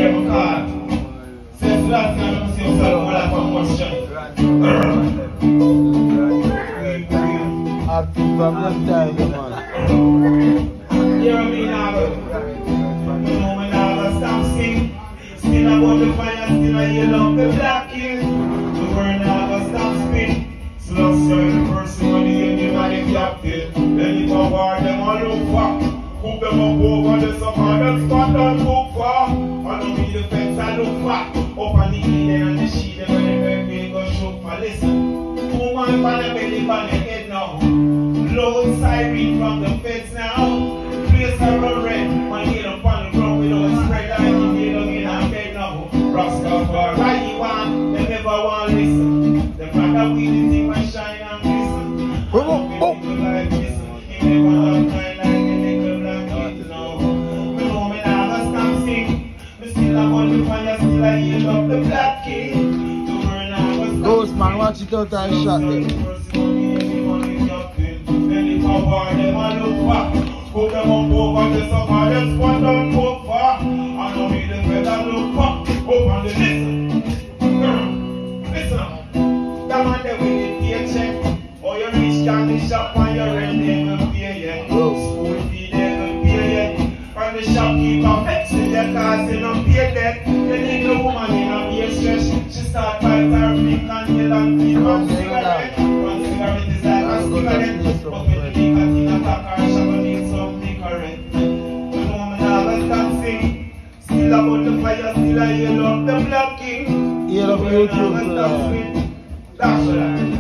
hear my card. Since last time I see yourself more like a question. Active from that time, man. Hear me now. You know when I stop sing. Still about the fire, still I hear love the black king. The word never stop spin. Still I serve the person when the engine and the captain. Then if I war them all look for. Put them up over the summer, that spot don't look far. I don't need the fence, I look back. Up on the Eden and the sheet, and when the birthday go show for listen. Woman on the belly, on the head now. Loud siren from the fence now. Place a run red, my head up on the ground without spread. I keep it up in a bed now. Rasta for right you want, they never want listen. The brother with the thing my shine and glisten. I don't feel like listen. He never have time like the little black kids now. Me know me never stop sing. Me still a want the fire, still I heal up the black kid. The word never stop. Ghost man, watch it out and shot them. Them a look back, put them up over the summer, them squad don't go far. I know me the better look back, over the listen. Listen up, that man there with the paycheck, or you reach candy shop and your rent they will pay yet. School fee they will pay yet, and the shopkeeper fixing their cars they don't pay that. They need the woman in a beer stretch, she start by her big and yell and keep on cigarette. One cigarette is like a cigarette, but when the nicotine attack her, she will need some decorate. The woman never stop sing, still about the fire, still I yell up the black king. Yell up YouTube, that's what I